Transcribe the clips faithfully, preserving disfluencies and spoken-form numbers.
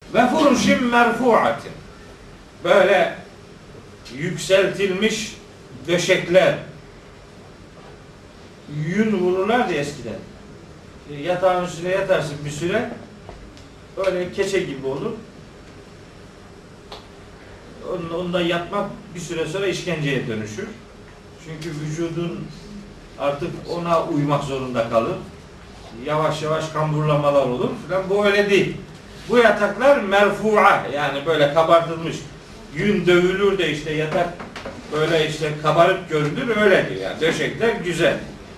Ve furuşin merfuatin. Böyle yükseltilmiş döşekler. Yün vururlardı eskiden. Yatağın üstüne yatarsın bir süre, böyle keçe gibi olur. Onda yatmak bir süre sonra işkenceye dönüşür. Çünkü vücudun artık ona uymak zorunda kalır. Yavaş yavaş kamburlamalar olur falan. Bu öyle değil. Bu yataklar merfu'a, yani böyle kabartılmış. Yün dövülür de işte yatak böyle işte kabarıp görünür, öyle diyor. Yani döşekler güzel.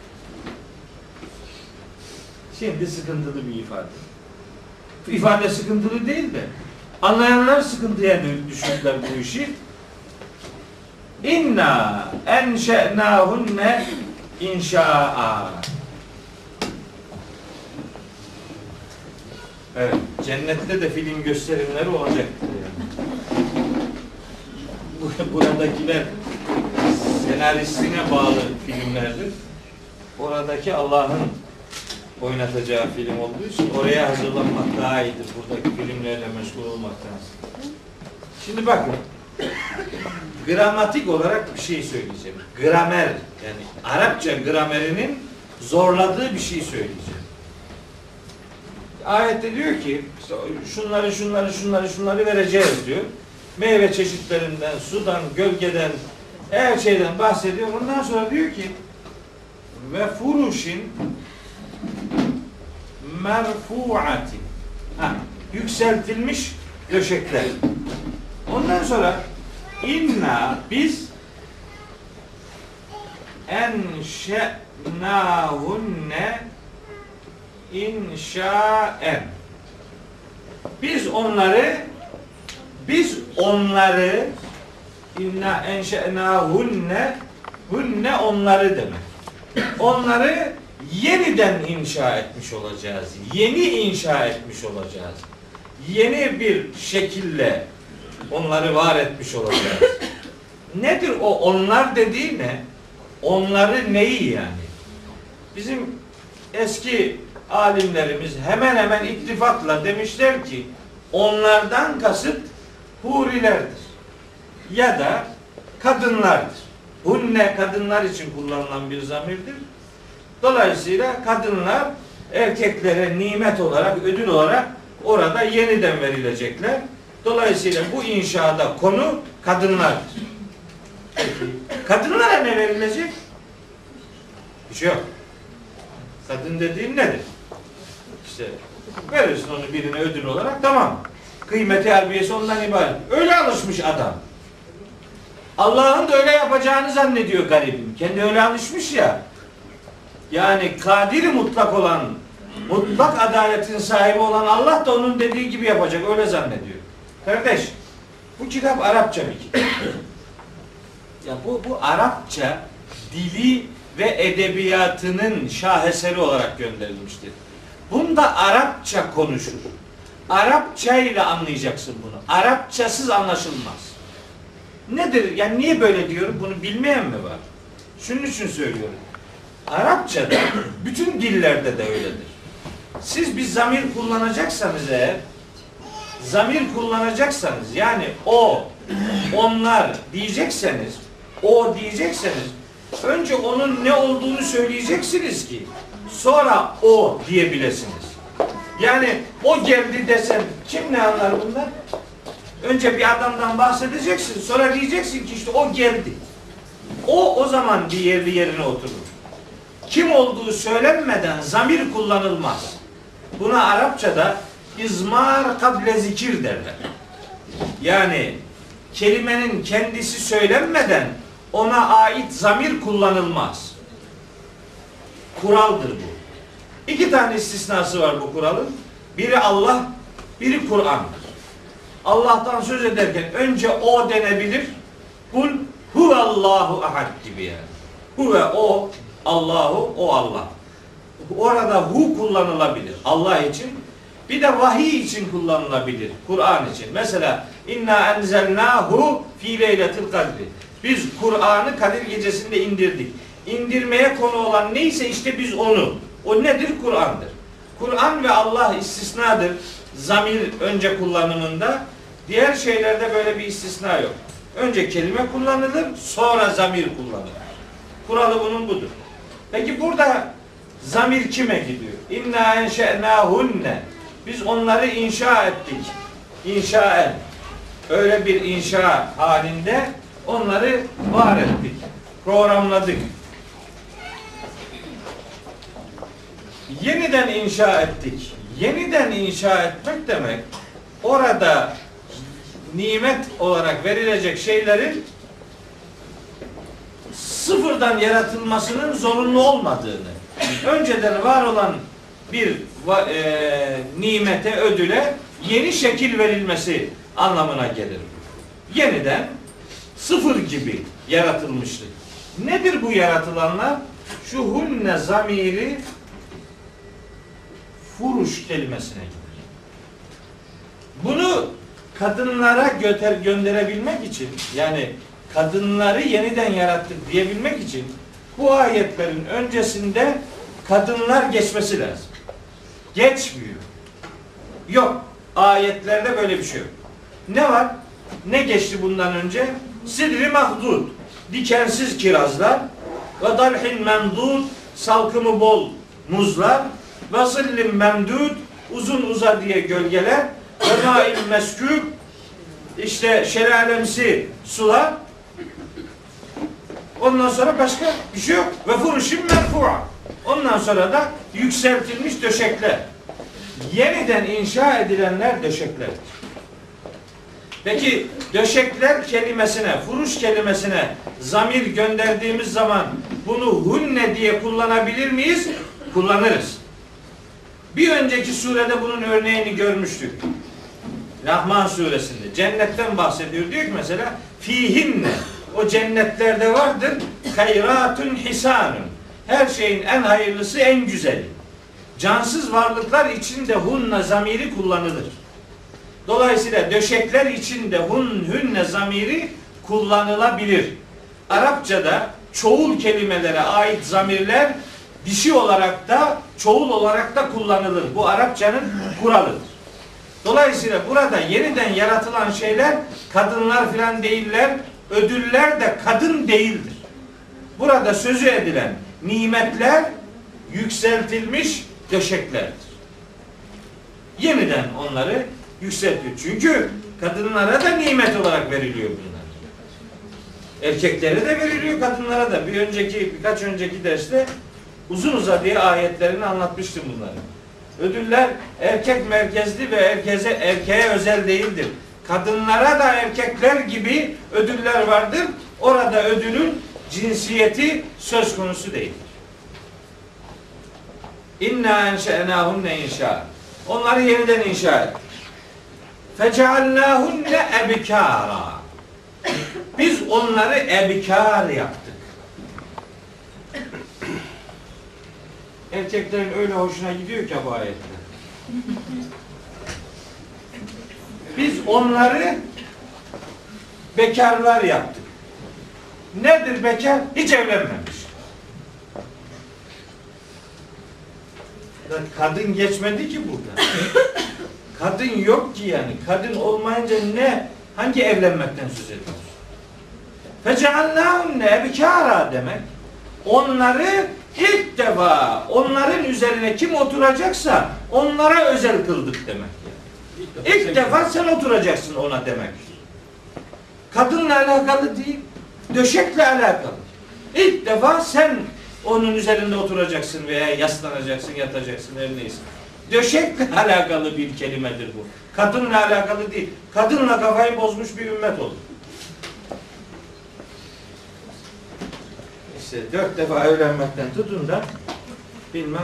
Şimdi sıkıntılı bir ifade. Bu ifade sıkıntılı değil de anlayanlar sıkıntıya düşürdüler bu işi. İnna enşe'nâhunne inşa'a. Evet, cennette de film gösterimleri olacaktır yani. Buradakiler senaristine bağlı filmlerdir. Oradaki Allah'ın oynatacağı film olduğu için oraya hazırlanmak daha iyidir. Buradaki filmlerle meşgul olmaktansa. Şimdi bakın, gramatik olarak bir şey söyleyeceğim. Gramer, yani Arapça gramerinin zorladığı bir şey söyleyeceğim. Ayette diyor ki şunları şunları şunları şunları vereceğiz diyor. Meyve çeşitlerinden, sudan, gölgeden, her şeyden bahsediyor. Ondan sonra diyor ki ve furuşin merfuati, ha, yükseltilmiş döşekler. Ondan sonra inna biz enşe'nâhunne inşaen. Biz onları biz onları inna enşe'nâhunne, hunne onları demek. Onları yeniden inşa etmiş olacağız. Yeni inşa etmiş olacağız. Yeni bir şekilde onları var etmiş olacağız. Nedir o onlar dediği ne? Onları neyi yani? Bizim eski alimlerimiz hemen hemen ittifakla demişler ki onlardan kasıt hurilerdir. Ya da kadınlardır. Hunne kadınlar için kullanılan bir zamirdir. Dolayısıyla kadınlar erkeklere nimet olarak, ödül olarak orada yeniden verilecekler. Dolayısıyla bu inşaada konu kadınlardır. Peki, kadınlara ne verilecek? Bir şey yok. Kadın dediğin nedir? İşte verirsin onu birine ödül olarak, tamam. Kıymeti harbiyesi ondan ibaret. Öyle alışmış adam. Allah'ın da öyle yapacağını zannediyor garibim. Kendi öyle alışmış ya. Yani kadir mutlak olan, mutlak adaletin sahibi olan Allah da onun dediği gibi yapacak. Öyle zannediyor. Kardeş, bu kitap Arapça bir kitap. Ya bu, bu Arapça dili ve edebiyatının şaheseri olarak gönderilmiştir. Bunda Arapça konuşur. Arapça ile anlayacaksın bunu. Arapçasız anlaşılmaz. Nedir? Yani niye böyle diyorum? Bunu bilmeyen mi var? Şunun için söylüyorum. Arapçada bütün dillerde de öyledir. Siz bir zamir kullanacaksanız eğer, zamir kullanacaksanız, yani o, onlar diyecekseniz, o diyecekseniz, önce onun ne olduğunu söyleyeceksiniz ki sonra o diyebilirsiniz. Yani o geldi desen kim ne anlar bundan? Önce bir adamdan bahsedeceksin, sonra diyeceksin ki işte o geldi. O o zaman bir yerli yerine oturur. Kim olduğu söylenmeden zamir kullanılmaz. Buna Arapçada izmar kable zikir derler. Yani kelimenin kendisi söylenmeden ona ait zamir kullanılmaz. Kuraldır bu. İki tane istisnası var bu kuralın. Biri Allah, biri Kur'an'dır. Allah'tan söz ederken önce o denebilir. Kul huvallahu ahad gibi yani. Huve o, Allahu o Allah. Orada hu kullanılabilir Allah için. Bir de vahiy için kullanılabilir. Kur'an için. Mesela inna enzelnahu fi leyletil kadri. Biz Kur'an'ı Kadir gecesinde indirdik. İndirmeye konu olan neyse işte biz onu. O nedir? Kur'an'dır. Kur'an ve Allah istisnadır. zamir önce kullanımında. Diğer şeylerde böyle bir istisna yok. Önce kelime kullanılır, sonra zamir kullanılır. Kuralı bunun budur. Peki burada zamir kime gidiyor? İnna enşe'nâhunne. Biz onları inşa ettik. İnşaen. Öyle bir inşa halinde onları var ettik. Programladık. Yeniden inşa ettik. Yeniden inşa etmek demek orada nimet olarak verilecek şeylerin sıfırdan yaratılmasının zorunlu olmadığını, önceden var olan bir e, nimete, ödüle yeni şekil verilmesi anlamına gelir. Yeniden sıfır gibi yaratılmıştır. Nedir bu yaratılanlar? Şu hunne zamiri furuş kelimesine gider. Bunu kadınlara göter, gönderebilmek için, yani kadınları yeniden yarattık diyebilmek için bu ayetlerin öncesinde kadınlar geçmesi lazım. Geçmiyor. Yok. Ayetlerde böyle bir şey yok. Ne var? Ne geçti bundan önce? Sidri mahdud. Dikensiz kirazlar ve dalhin memdud, salkımı bol muzlar ve zillim memdud, uzun uzadıya gölgeler ve mail meskûb, işte şelalemsi sular. Ondan sonra başka bir şey yok. Ve furuşim merfu'a. Ondan sonra da yükseltilmiş döşekler. Yeniden inşa edilenler döşekler. Peki döşekler kelimesine, furuş kelimesine zamir gönderdiğimiz zaman bunu hunne diye kullanabilir miyiz? Kullanırız. Bir önceki surede bunun örneğini görmüştük. Rahman suresinde cennetten bahsediyor. Diyor ki mesela fihinne, o cennetlerde vardır hayratun hisanun, her şeyin en hayırlısı, en güzeli. Cansız varlıklar içinde hunne zamiri kullanılır. Dolayısıyla döşekler içinde hun hünne zamiri kullanılabilir. Arapçada çoğul kelimelere ait zamirler dişi olarak da çoğul olarak da kullanılır. Bu Arapçanın kuralıdır. Dolayısıyla burada yeniden yaratılan şeyler kadınlar filan değiller, ödüller de kadın değildir. Burada sözü edilen nimetler yükseltilmiş döşeklerdir. Yeniden onları yükseltiyor. Çünkü kadınlara da nimet olarak veriliyor bunlar. Erkeklere de veriliyor, kadınlara da. Bir önceki, birkaç önceki derste uzun uzadıya ayetlerini anlatmıştım bunları. Ödüller erkek merkezli ve erkeze, erkeğe özel değildir. Kadınlara da erkekler gibi ödüller vardır. Orada ödülün cinsiyeti söz konusu değildir. İnna enşe'nâhunne inşa. Onları yeniden inşa et. Fecealnâhunne ebikâra. Biz onları ebikâr yaptık. Erkeklerin öyle hoşuna gidiyor ki bu ayetler. Biz onları bekarlar yaptık. Nedir bekar? Hiç evlenmemiş. Kadın geçmedi ki burada. Kadın yok ki yani. Kadın olmayınca ne? Hangi evlenmekten söz ediyoruz? Feceallâhunne ebikâra demek. Onları ilk defa onların üzerine kim oturacaksa onlara özel kıldık demek. Yani. İlk defa sen oturacaksın ona demek. Kadınla alakalı değil, döşekle alakalı. İlk defa sen onun üzerinde oturacaksın veya yaslanacaksın, yatacaksın, her neyse. Döşekle alakalı bir kelimedir bu. Kadınla alakalı değil. Kadınla kafayı bozmuş bir ümmet oldu. İşte dört defa evlenmekten tutun da bilmem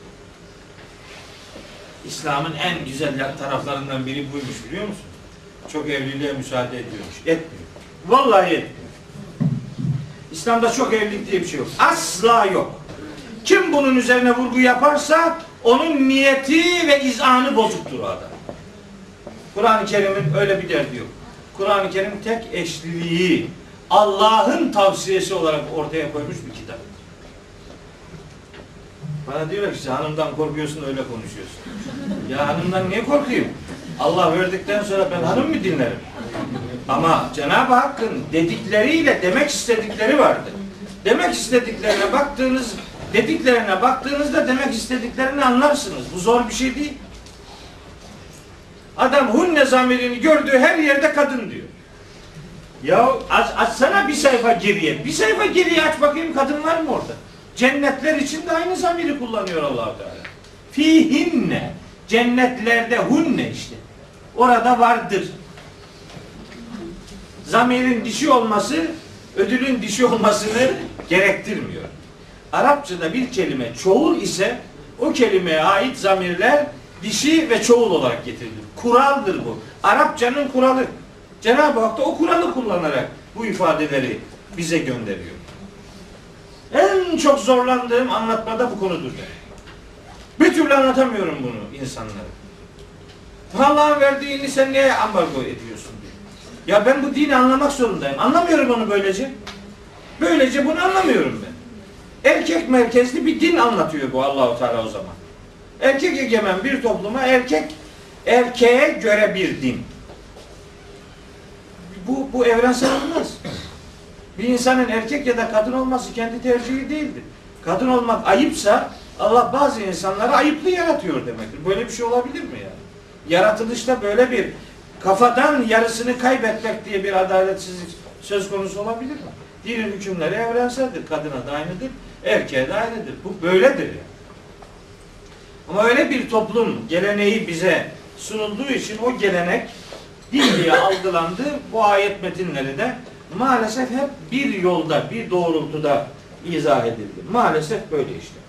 İslam'ın en güzel taraflarından biri buymuş, biliyor musun? Çok evliliğe müsaade ediyormuş. Etmiyor. Vallahi etmiyor. İslam'da çok evlilik diye bir şey yok. Asla yok. Kim bunun üzerine vurgu yaparsa onun niyeti ve izanı bozuktur o adam. Kur'an-ı Kerim'in öyle bir derdi yok. Kur'an-ı Kerim tek eşliliği Allah'ın tavsiyesi olarak ortaya koymuş bir kitap. Bana diyorlar ki hanımdan korkuyorsun öyle konuşuyorsun. Ya hanımdan niye korkayım? Allah verdikten sonra ben hanım mı dinlerim? Ama Cenab-ı Hakk'ın dedikleriyle demek istedikleri vardır. Demek istediklerine baktığınız, dediklerine baktığınızda demek istediklerini anlarsınız. Bu zor bir şey değil. Adam hunne zamirini gördüğü her yerde kadın diyor. Ya aç, açsana bir sayfa geriye. Bir sayfa geriye aç bakayım, kadın var mı orada? Cennetler için de aynı zamiri kullanıyor Allah-u Teala. Fihinne. Cennetlerde hunne işte. Orada vardır. Zamirin dişi olması ödülün dişi olmasını gerektirmiyor. Arapçada bir kelime çoğul ise o kelimeye ait zamirler dişi ve çoğul olarak getirilir. Kuraldır bu. Arapçanın kuralı. Cenab-ı Hak da o kuralı kullanarak bu ifadeleri bize gönderiyor. En çok zorlandığım anlatmada bu konudur. Bir türlü anlatamıyorum bunu insanlara. Allah'ın verdiğini sen niye ambargo ediyorsun diye. Ya ben bu dini anlamak zorundayım. Anlamıyorum onu böylece. Böylece bunu anlamıyorum ben. Erkek merkezli bir din anlatıyor bu Allah-u Teala o zaman. Erkek egemen bir topluma erkek erkeğe göre bir din. Bu, bu evrensel olmaz. Bir insanın erkek ya da kadın olması kendi tercihi değildir. Kadın olmak ayıpsa Allah bazı insanları ayıplı yaratıyor demektir. Böyle bir şey olabilir mi yani? Yaratılışta böyle bir kafadan yarısını kaybetmek diye bir adaletsizlik söz konusu olabilir mi? Dinin hükümleri evrenseldir. Kadına da aynıdır, erkeğe de aynıdır. Bu böyledir yani. Ama öyle bir toplum geleneği bize sunulduğu için o gelenek din diye algılandı. Bu ayet metinleri de maalesef hep bir yolda, bir doğrultuda izah edildi. Maalesef böyle işte.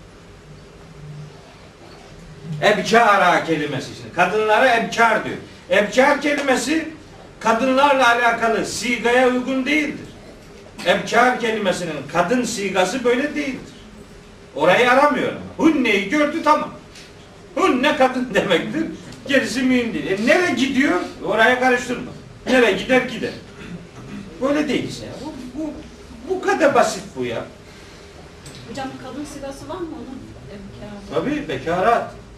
Ebkara kelimesi şimdi. Kadınlara ebkar diyor. Ebkar kelimesi kadınlarla alakalı sigaya uygun değildir. Ebkar kelimesinin kadın sigası böyle değildir. Orayı aramıyor ama. Hunne'yi gördü tamam. Hunne kadın demektir. Gerisi mühim değil. E nereye gidiyor? Oraya karıştırma. Nereye gider gider. Böyle değilse ya. Bu, bu, bu kadar basit bu ya. Hocam kadın sigası var mı onun? Bekar. Tabii bekarat.